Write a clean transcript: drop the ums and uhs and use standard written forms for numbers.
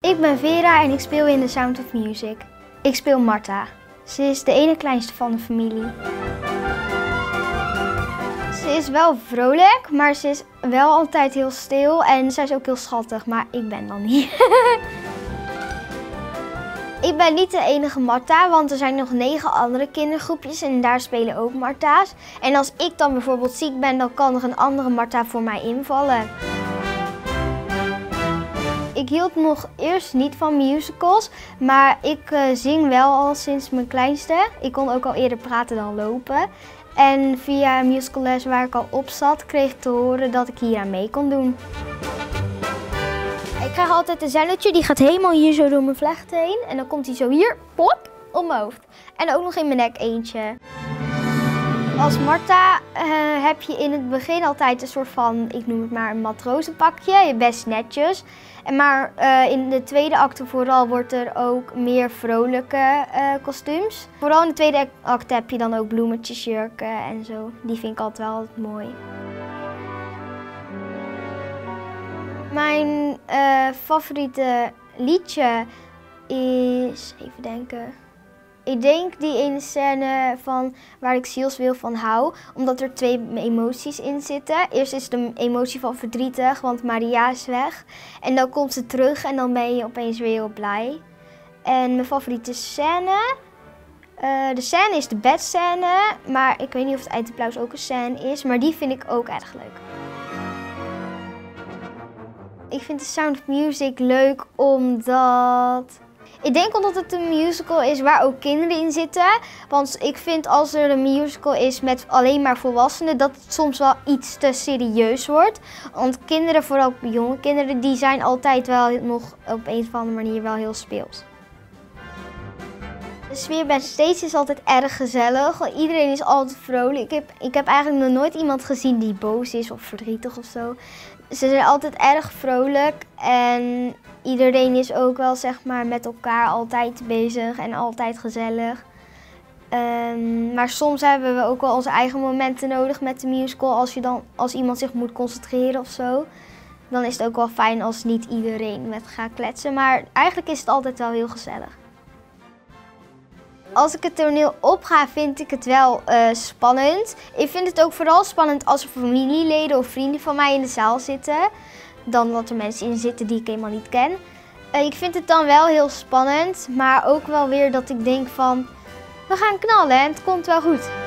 Ik ben Vera en ik speel in The Sound of Music. Ik speel Marta. Ze is de ene kleinste van de familie. Ze is wel vrolijk, maar ze is wel altijd heel stil en zij is ook heel schattig, maar ik ben dan niet. Ik ben niet de enige Marta, want er zijn nog 9 andere kindergroepjes en daar spelen ook Marta's. En als ik dan bijvoorbeeld ziek ben, dan kan er een andere Marta voor mij invallen. Ik hield nog eerst niet van musicals, maar ik zing wel al sinds mijn kleinste. Ik kon ook al eerder praten dan lopen. En via een musicalles waar ik al op zat, kreeg ik te horen dat ik hier aan mee kon doen. Ik krijg altijd een zennetje, die gaat helemaal hier zo door mijn vlecht heen. En dan komt hij zo hier, pop, op mijn hoofd. En ook nog in mijn nek eentje. Als Marta heb je in het begin altijd een soort van, ik noem het maar een matrozenpakje, best netjes. Maar in de tweede acte vooral wordt er ook meer vrolijke kostuums. Vooral in de tweede acte heb je dan ook bloemetjes, jurken en zo. Die vind ik altijd wel mooi. Mijn favoriete liedje is, even denken. Ik denk die ene scène van waar ik zielswil van hou, omdat er 2 emoties in zitten. Eerst is de emotie van verdrietig, want Maria is weg. En dan komt ze terug en dan ben je opeens weer heel blij. En mijn favoriete scène, de scène is de bedscène, maar ik weet niet of het eindapplaus ook een scène is, maar die vind ik ook erg leuk. Ik vind The Sound of Music leuk omdat... Ik denk omdat het een musical is waar ook kinderen in zitten. Want ik vind als er een musical is met alleen maar volwassenen, dat het soms wel iets te serieus wordt. Want kinderen, vooral jonge kinderen, die zijn altijd wel nog op een of andere manier wel heel speels. De sfeer backstage is altijd erg gezellig. Iedereen is altijd vrolijk. Ik heb eigenlijk nog nooit iemand gezien die boos is of verdrietig of zo. Ze zijn altijd erg vrolijk en iedereen is ook wel zeg maar met elkaar altijd bezig en altijd gezellig. Maar soms hebben we ook wel onze eigen momenten nodig met de musical. Als iemand zich moet concentreren of zo, dan is het ook wel fijn als niet iedereen met gaat kletsen. Maar eigenlijk is het altijd wel heel gezellig. Als ik het toneel opga, vind ik het wel spannend. Ik vind het ook vooral spannend als er familieleden of vrienden van mij in de zaal zitten. Dan dat er mensen in zitten die ik helemaal niet ken. Ik vind het dan wel heel spannend, maar ook wel weer dat ik denk van, we gaan knallen en het komt wel goed.